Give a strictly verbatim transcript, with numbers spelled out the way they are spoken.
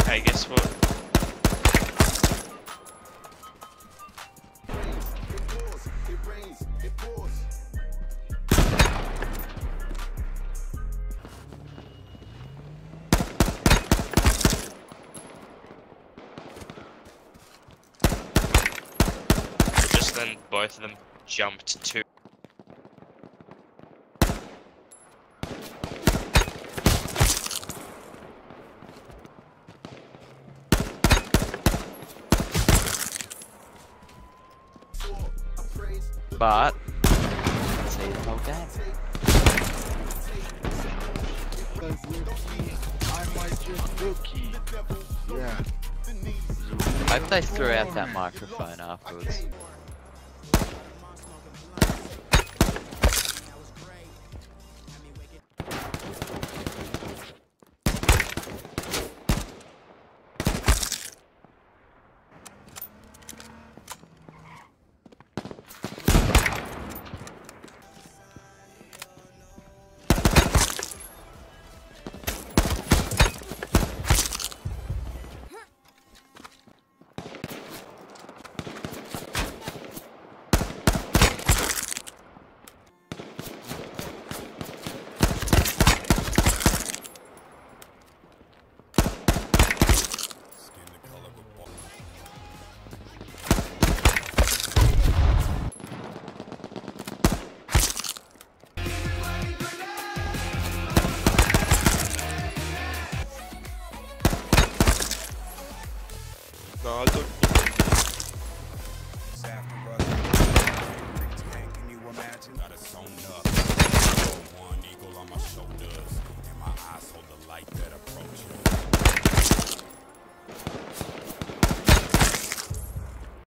Hey, guess what? Just then both of them jumped to. But see the whole game. I might just rookie. Yeah. I hope they threw out that microphone afterwards. No, I don't. Got it sewn up. One eagle on my shoulders, and my eyes hold the light that